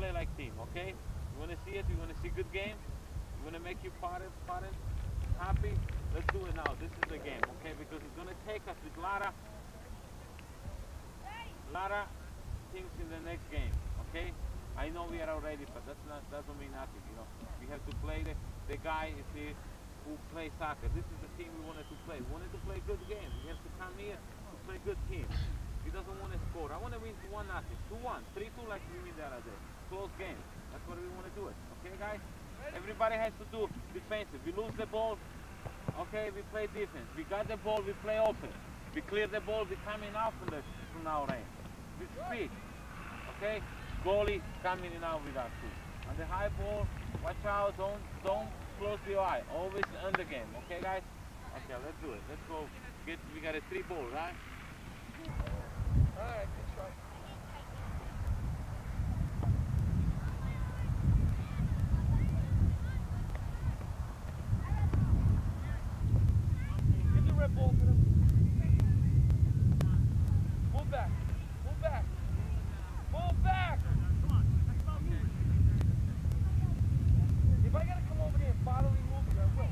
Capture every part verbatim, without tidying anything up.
play like team, okay? You want to see it? You want to see good game? You want to make your parents, parents happy? Let's do it now. This is the game, okay? Because it's going to take us with a lot of, lot of things in the next game, okay? I know we are already, but that's not doesn't mean nothing, you know. We have to play the, the guy is here who plays soccer. This is the team we wanted to play. We wanted to play good game. We have to come here to play good team. He doesn't want to score. I want to win one nothing, two one, three two like we win the other day. Close game. That's what we want to do it. Okay, guys? Everybody has to do defensive. We lose the ball, okay, we play defense. We got the ball, we play offense. We clear the ball, we coming out from the from our range. We speed. Okay? Goalie coming in out with us too. On the high ball, watch out, don't don't close your eye. Always under game, okay guys? Okay, let's do it. Let's go get we got a three ball, right? Alright, good shot. Give the red ball to them. Pull back. Pull back. Pull back! If I gotta come over there and bodily move you, I will.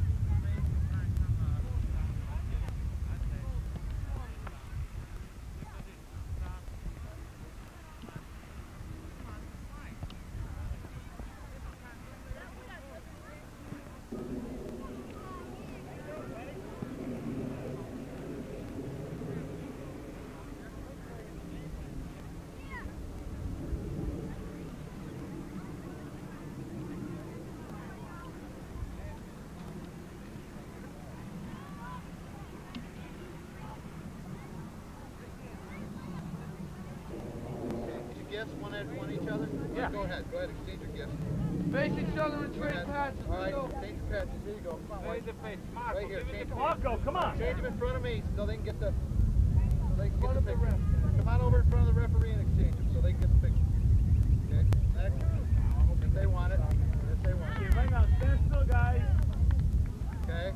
Gifts, one at one each other? Yeah. Go ahead, go ahead, exchange your gifts. Face each other and trade passes. All right, exchange your passes. Here you go. Come on, Play the face. Marco, right here. Change Marco, come on. Change them in front of me so they can get the. So they can get the the picture. ref. Come on over in front of the referee and exchange them so they can get the picture. Okay. Next. If they want it. If they want it. Okay, right now, stand still, guys. Okay.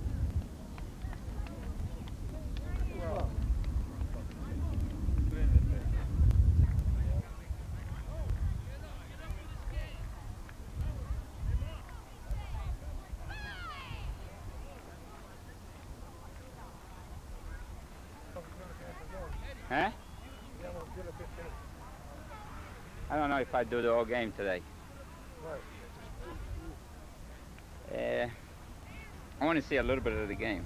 Well. Huh? I don't know if I do the whole game today. Uh, I want to see a little bit of the game.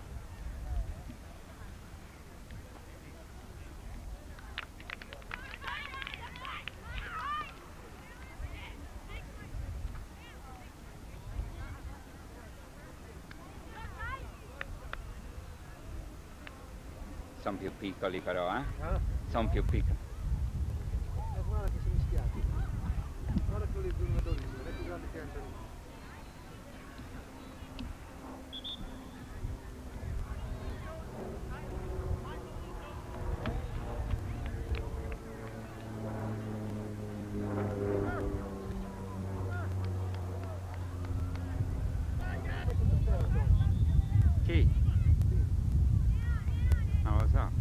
Sono più piccoli però, eh? Ah. Sono più piccoli. Eh, guarda che sono mischiati. Guarda quelli due giocatori, non è più grande che anche lui. Chi? Non lo so.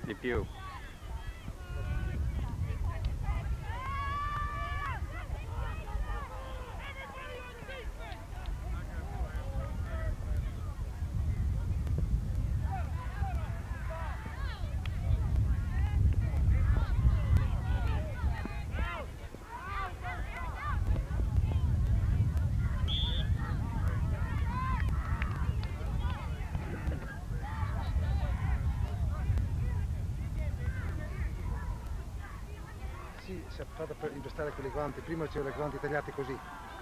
di più. Sì, si è fatta per impestare con i guanti, prima c'erano i guanti tagliati così.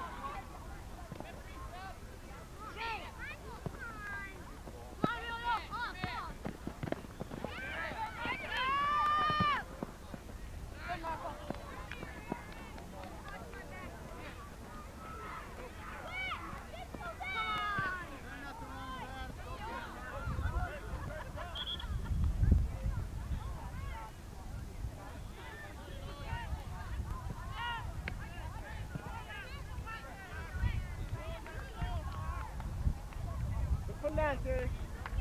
Fernandez.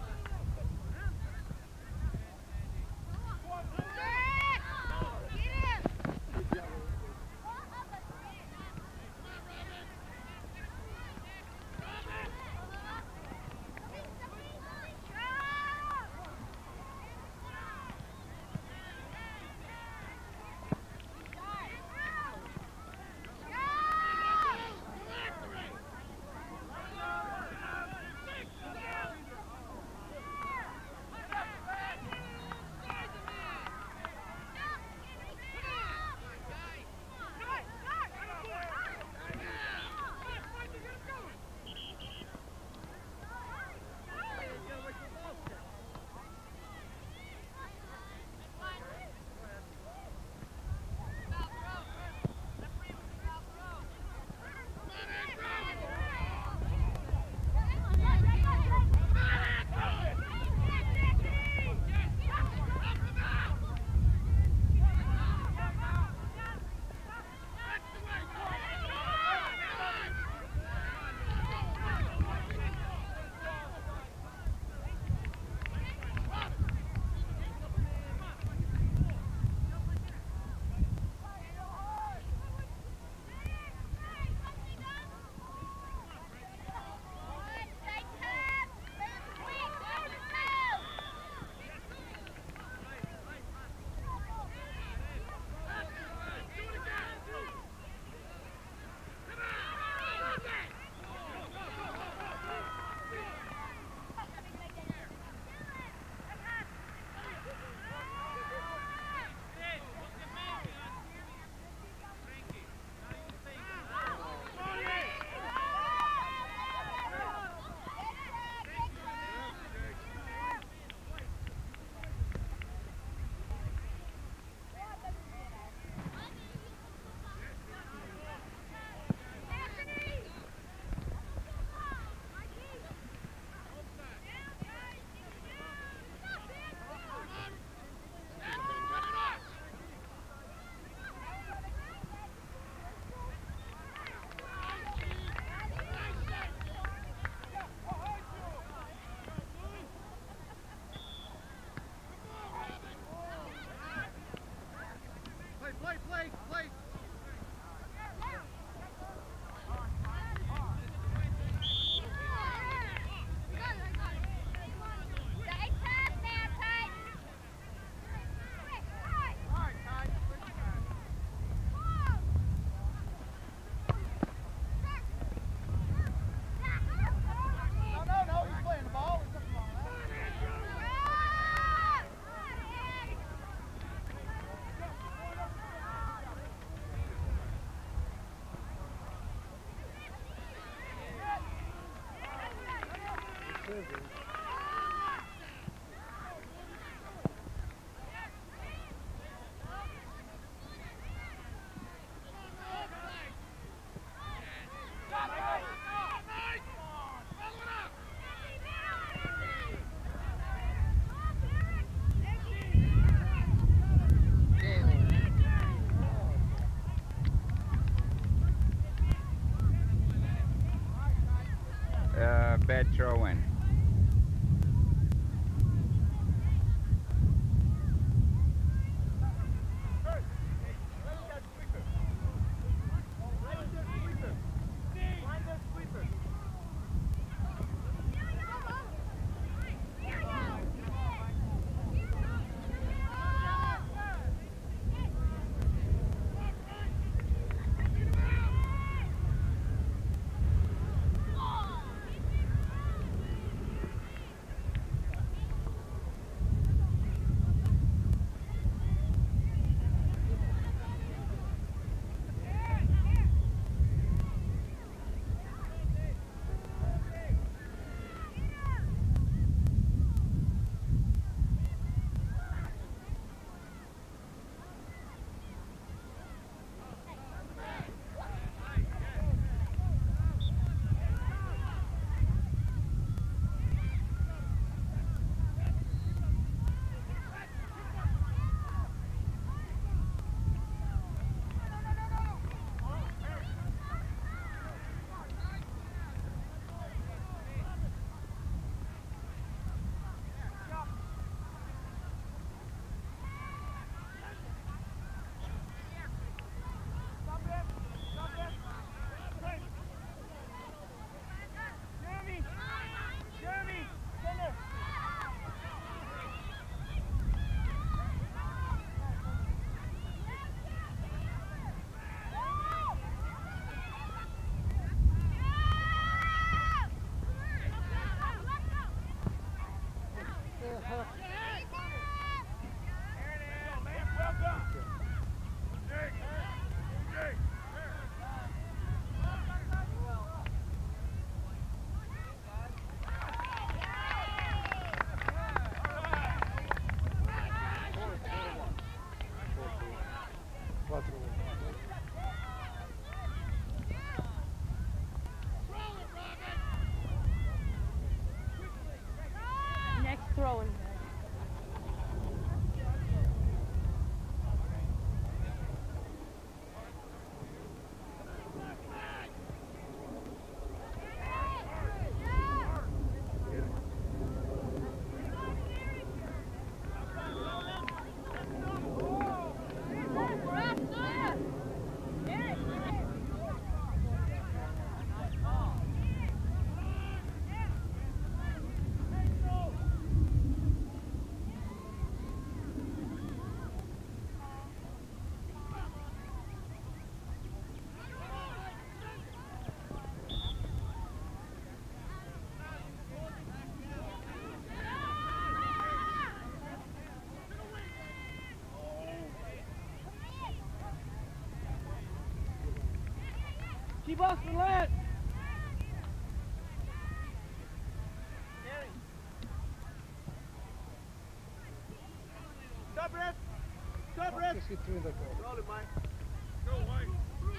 Uh, bad throw in. Keep us for last. Stop, Red! Stop, Red! Che si trova qua? Roll it, Mike. Go, Mike.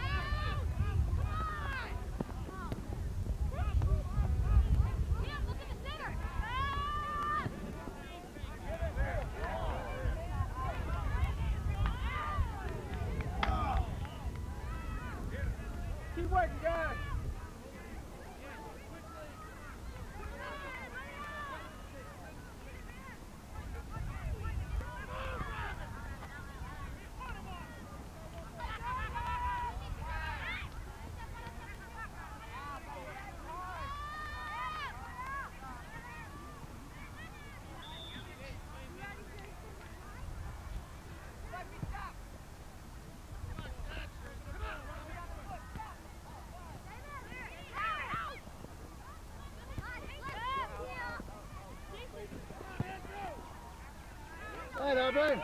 Keep working, guys. Hey, Dublin.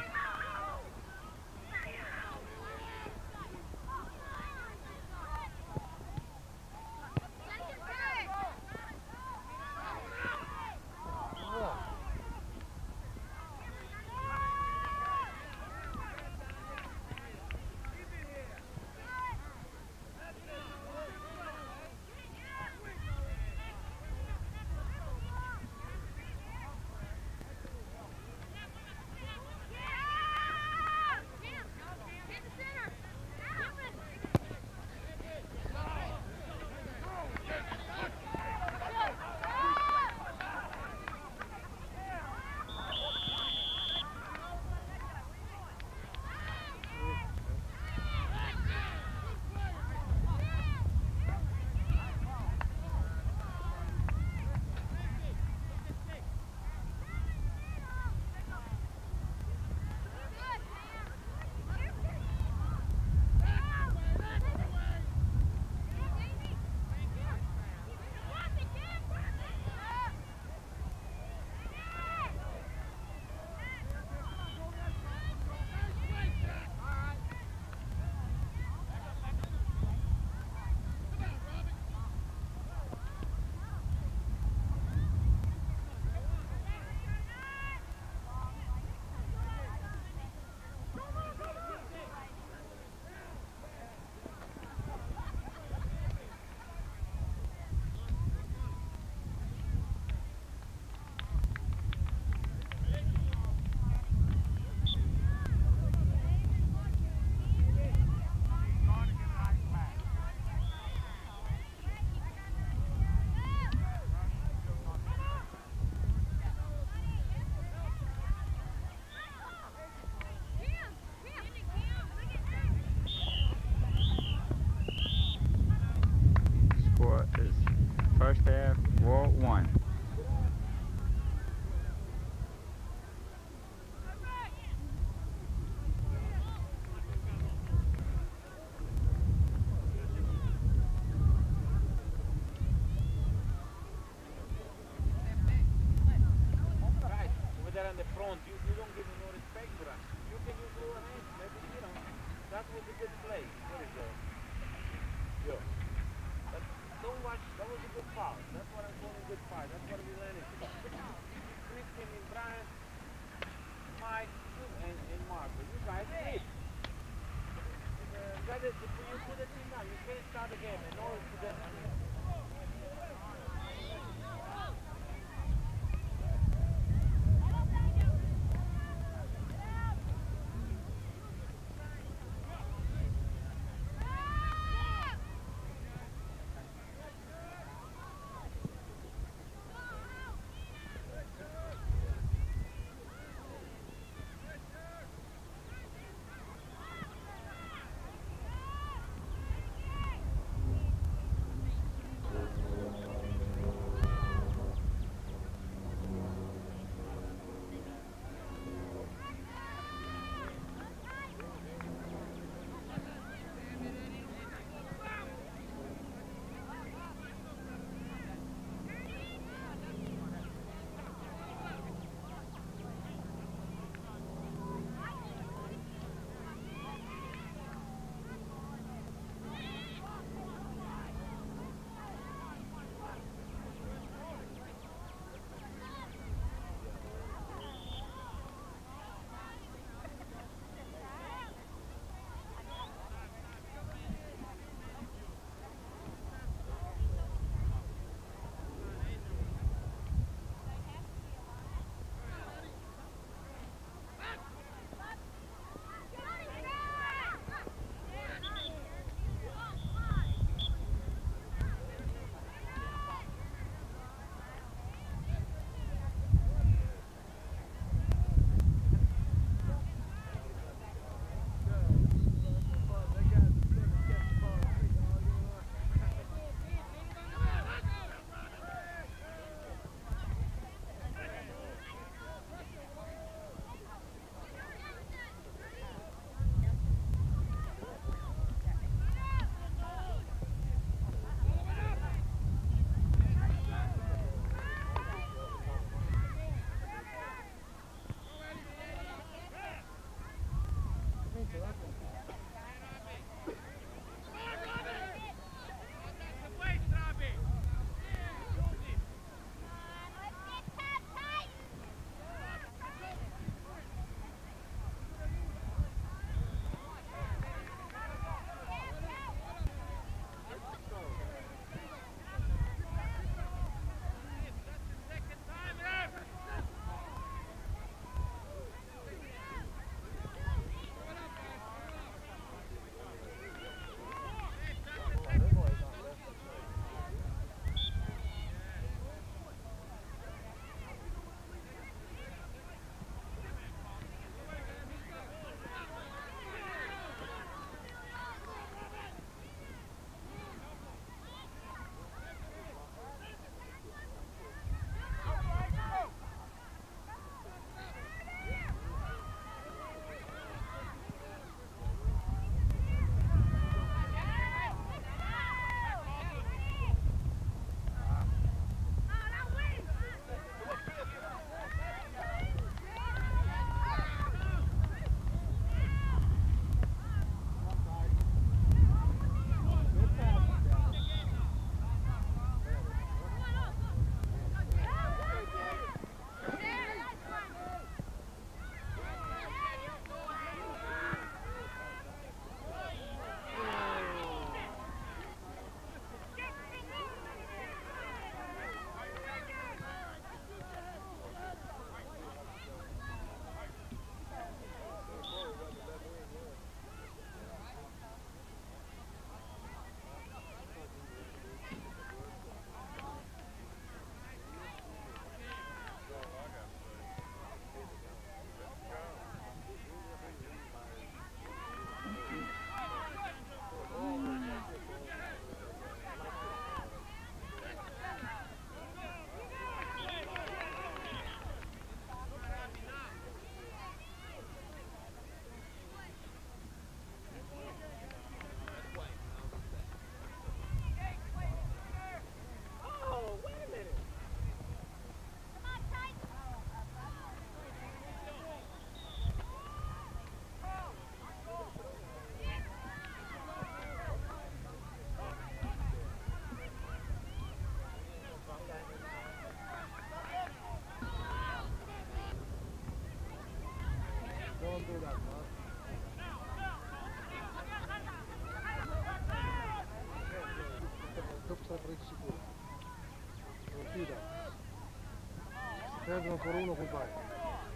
Score is first half, Wall one. Guys, over there on the front, you, you don't give me no respect for us. You can use your hands, maybe, you know. That was a good play. What is that? Yo. That, don't watch, that was a good foul. That's what I'm calling good foul. That's what we learning today. Christian and Brian, Mike, you and, and Marco. You guys did. Uh, got it, you put the team down. You can't start the game in order to get... dopo sarà parecchio sicuro. Non fida. Se perdono ancora uno, compare.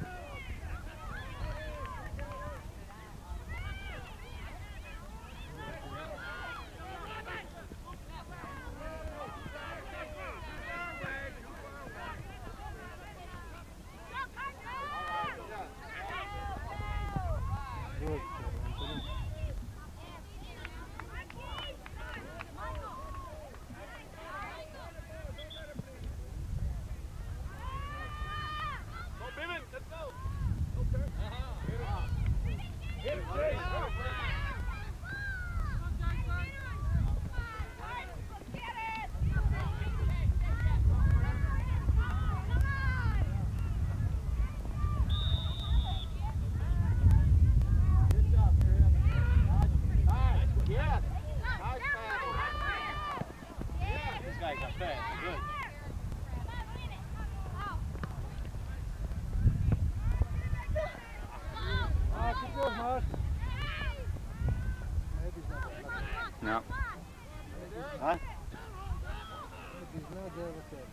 No. Huh? He's not there with that.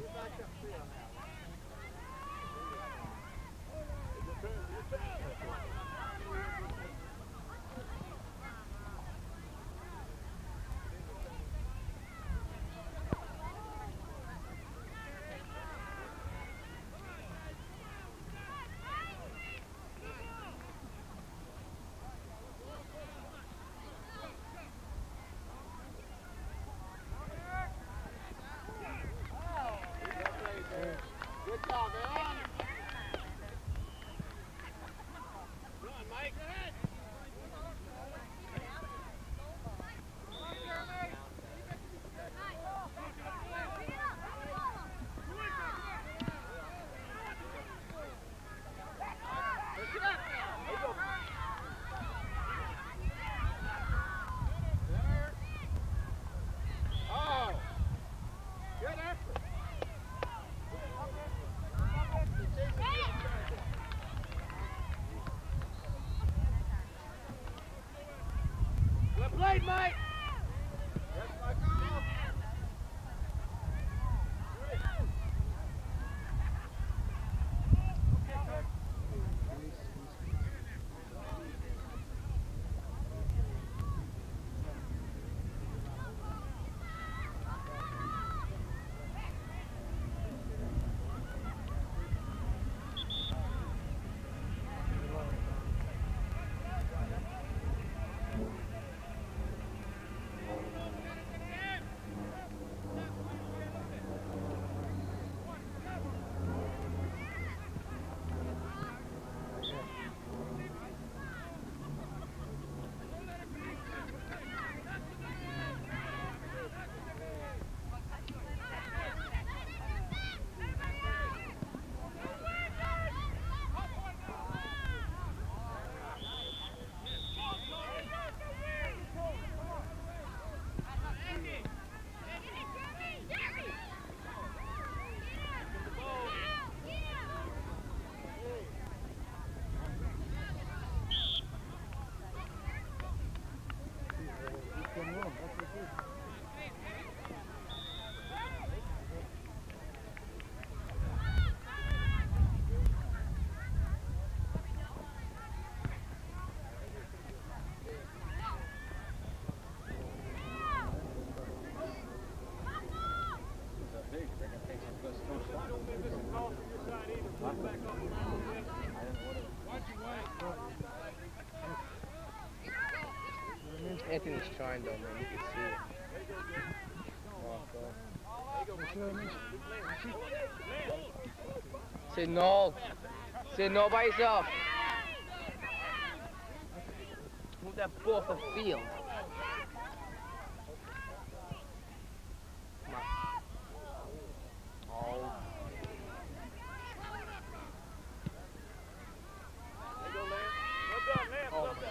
Good job, man. Go on, Mike. Oh, good effort. Good play, Mike. That's my call. Anthony's trying though, man. You can see it. Say no. Say no by yourself. Move that ball off the field. Come on. Oh. There you go, Lance. Well done, Lance. Well done.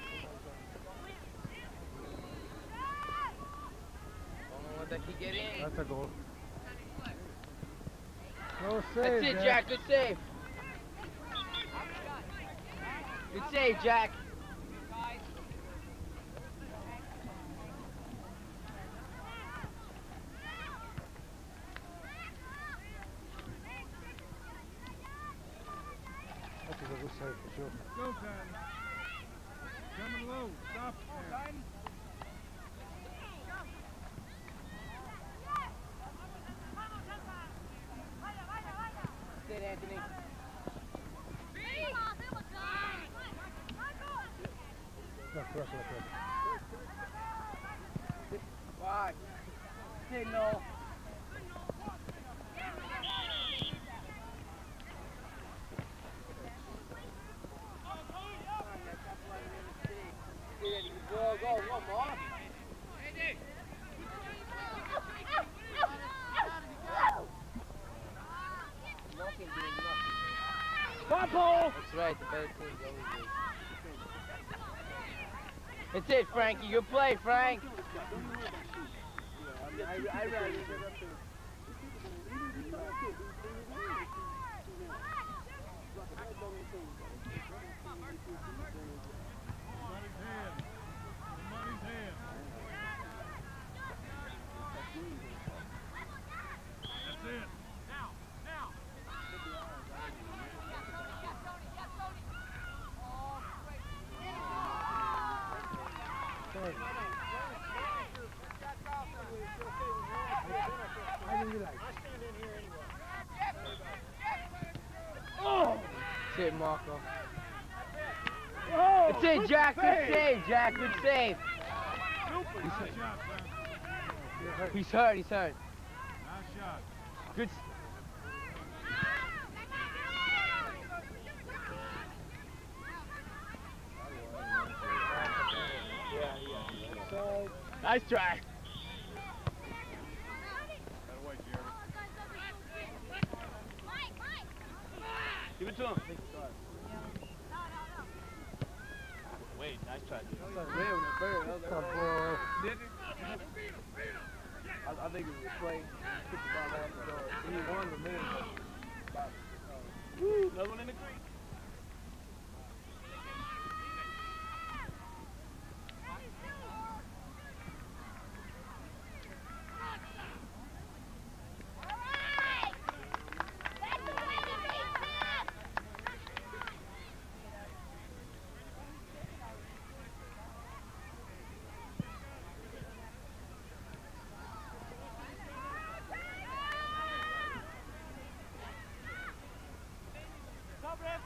Don't let that kid get in. That's a goal. No save, That's it, Jack. Good save. Good save, Jack. Sure. Go, Tyler. Coming low. Stop it there. Sit, Anthony. No, cross, cross, cross. Why? Sit, Noel. Go, go, one more. Purple! That's right, the better team's always good. That's it, Frankie. Good play, Frank. I, I ran it. Somebody's hand. Somebody's hand. That's it. Now, now. Sorry. I didn't realize. Oh! That's it, Marco. Oh, that's it, Jack. Good save, Jack. Good save. Nice shot, son. He's hurt. He's hurt. Nice shot. Good. s- Nice try. That way, Jerry. Give it to him. Wait, nice try, dude. That was real, that bird. That was a ball. Did it? I, I think it was a play. Kicked the ball out the door. He won the minute. Woo, another one in the creek. Stop, ref!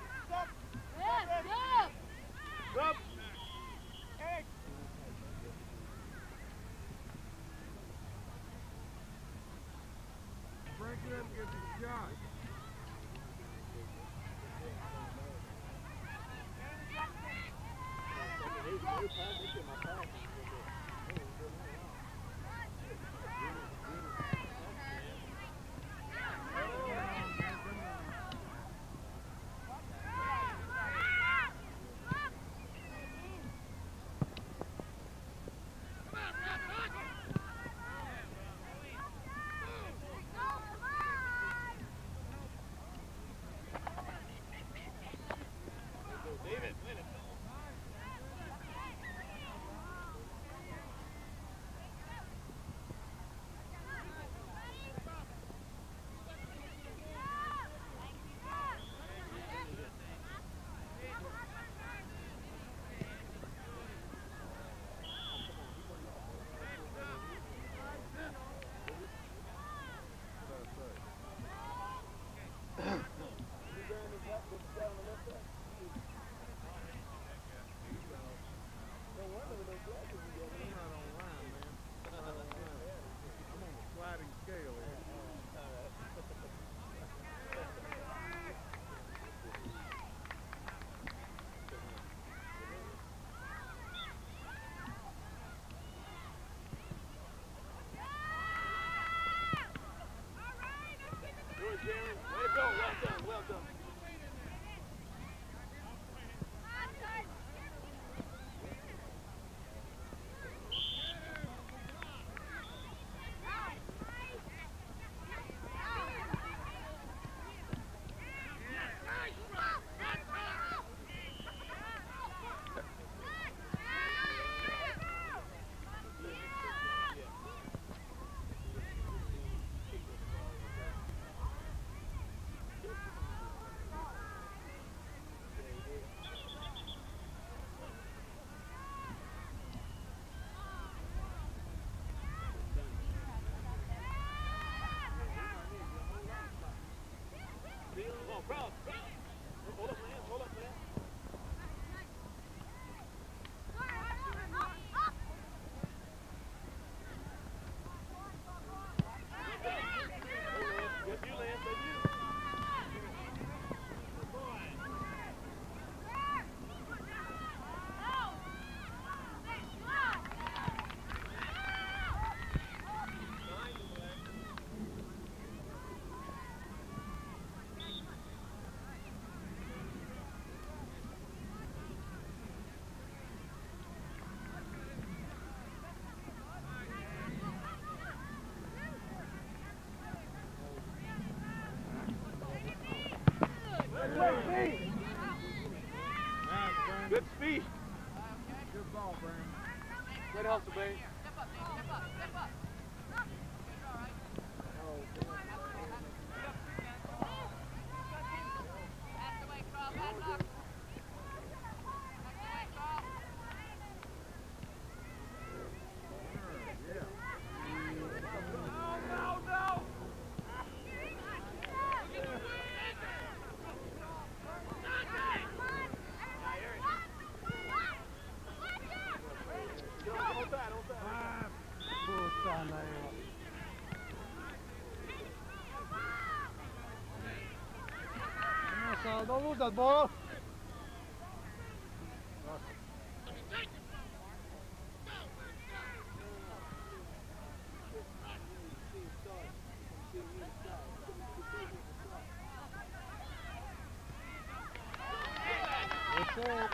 Good speed. Good ball, Brandon. Good hustle, baby. Don't lose that ball. What's up?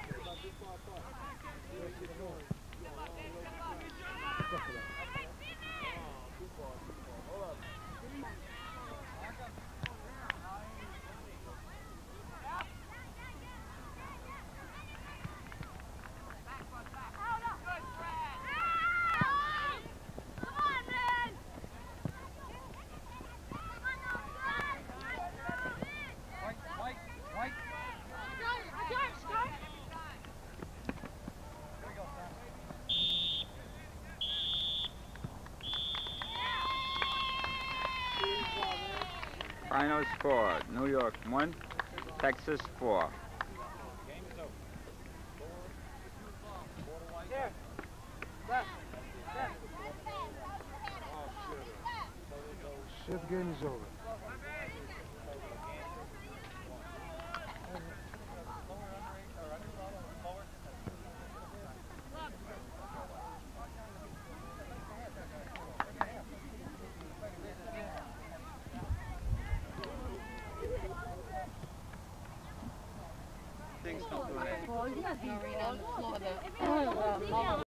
Final score, New York one, Texas four. Shit, game is over. Well, he's not on the floor. The,